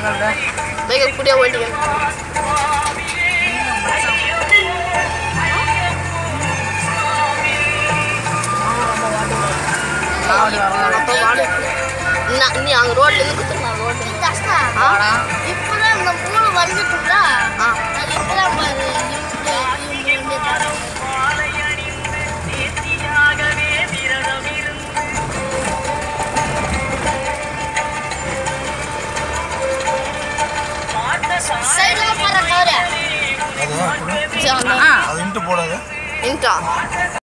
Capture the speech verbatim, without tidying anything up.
bike கூடிய ஓட்டிக்கணும் நீ அங்கே ரோட்ல இருந்து குத்துறா ரோடு இப்பதான் இந்த மூணு வந்துட்டுங்களா இப்பதான் பாரு சைடுல பாரு கவர அது அது இன்ட்டு போடாத இன்ட்டா